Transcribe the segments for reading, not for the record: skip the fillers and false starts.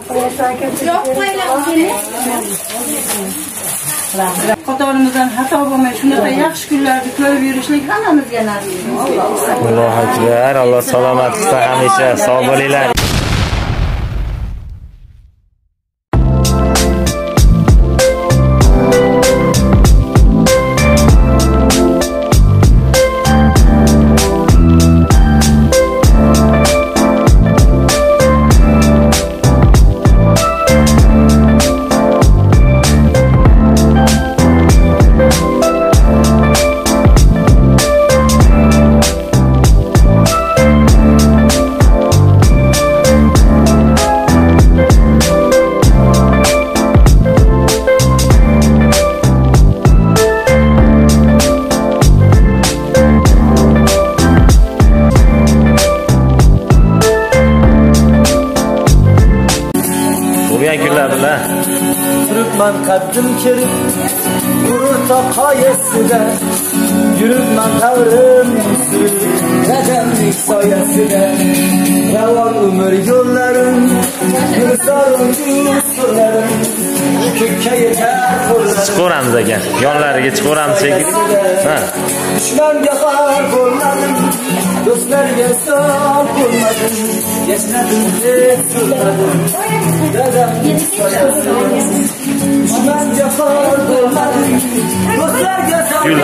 Qatorimizdan xato bo'lmay shunaqa yaxshi kunlarni ko'rib yurishlik hammamizga nasib. Allohu akbar. Alloh salomatlikda hamisha sog' bo'linglar. Turibman qaddim kerib g'urur toqoyasida yuribman davrim surib rajamlik soyasida ravon umr yo'llarim gulzorim so'llarim ko'kka yetar qo'llarim chiqaveramiz aka yonlariga chiqaveramiz shekilli dushmanga xor bo'lmadim do'stlarga so'z bo'lmadim yashnadim deb so'zladim dadamning soyasida dushmanga xor bo'lmadim do'stlarga so'z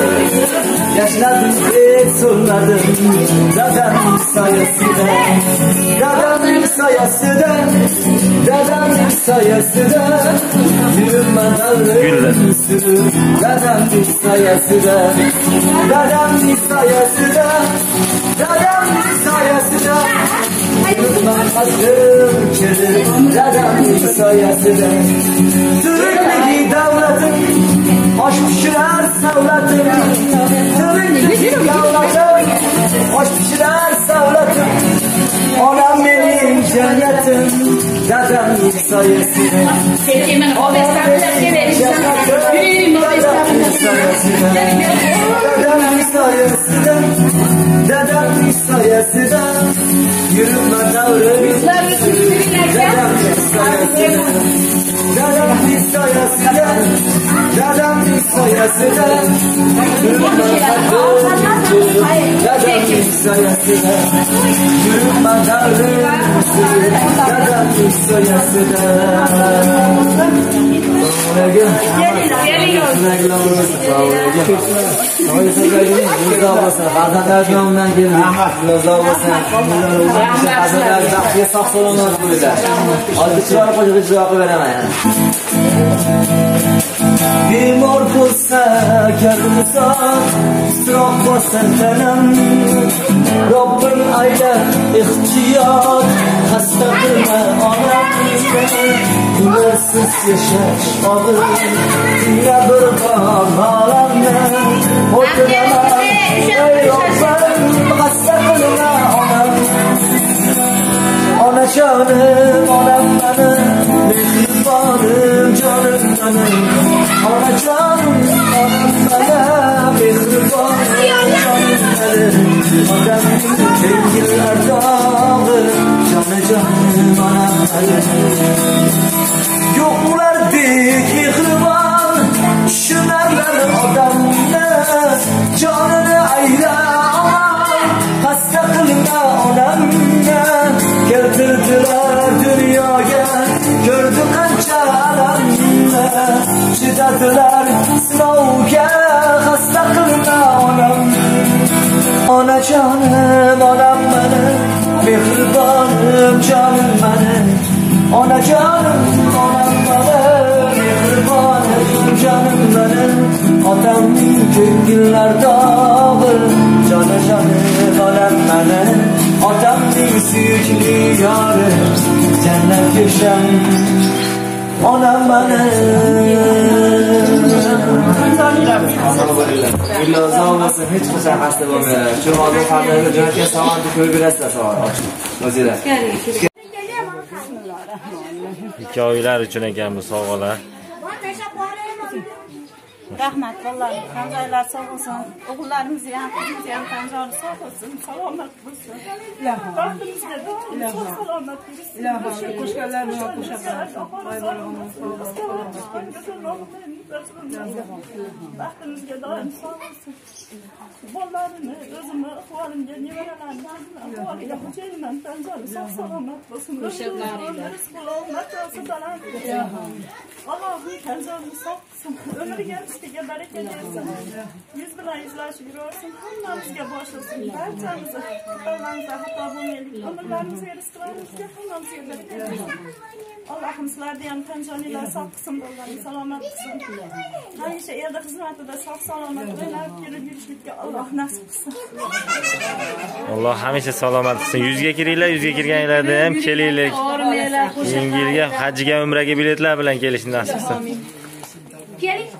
yashnadim deb so'zladim dadamning soyasida dadamning soyasida dadamning soyasida yuribman davrim surib dadamning soyasida dadamning soyasida dadamning soyasida yuribman qadrim kerib dadamning soyasida tirikligi davlatim osh pishirar savlatim tirikligi davlatim osh pishirar savlatim onam mening jannatim dadamning soyasida dadamning soyasida dadamning soyasida yuribman davrim dadamning soyasida dadamning soyasida dadamning soyasida yuribman dadamning soyasida yuribman davrim dadamning soyasida bemor bo'lsa gardimizon isrof bo'lsa tanam Robbim ayla ehtiyot xasta qilma onamni ularsiz yashash og'ir dunyo bir bor olamni o'tiraman ey Robbim xasta qilma onamni onajonim onam meni mehribonim jonim meni onajonim onam meni mehribonim jonim meni odamning ko'ngillar dog'i jonajonim onam meni yo'q ulardek mehribon tushunarlar odamni jonini ayla xasta qilma onamni keltirdilar dunyoga ko'rdi qancha alamni chidadilar sinovga xasta qilma onam onajonim onam meni mehribonim jonim meni onajonim onam meni mehribonim jonim meni otamning ko'ngillar dog'i jonajonim onam meni otamning suyukli yori jannat go'sham onam meni ilozo bo'lsin hech qachon xasta bo'lmaylar shu hozir farzandga jo'natgan savolni ko'rib berasizlar savol o'zinglar ikkovinglar uchun ekan bu sovg'alar Rahmat vallahi. Tanzoylar sağ olsun. O'g'illarimizni ham, qizimizni ham tanzoni sağ olsun. Salomat bo'lsin. Baxtimizga doim salomat bo'lsin. Ilohim qo'shganlarni qo'shaman. Baxtimizga doim sağ olsun. Bolalarini, o'zimni ahvolimga, nevaralarimni ahvoliga xo'jayinman. Tanzoni sog' salomat bo'lsin. Allohim tanzoni sog' qilsin. Ömrüge rizqiga baraka bersin. Yuz bilan yuzlashib yursin. Hammamizga boshlasın. Barchamizni Allohimizga xato bo'lmaylik. Umrlarimizga, rizqlarimizga hammamizga baraka bersin. Allohim sizlarni ham tanzonilar sog' qilsin, bolalaringiz salomat qilsin. Hamisha erda xizmatida sog' salomat o'ynab kelib yurishlikka Alloh nasib qilsin. Alloh hamisha salomat qilsin. Yuzga kiringlar, yuzga kirganinglarda ham kelinglar. Yangi yilga hajga, umraga biletlar bilan kelishni nasib qilsin. Keling.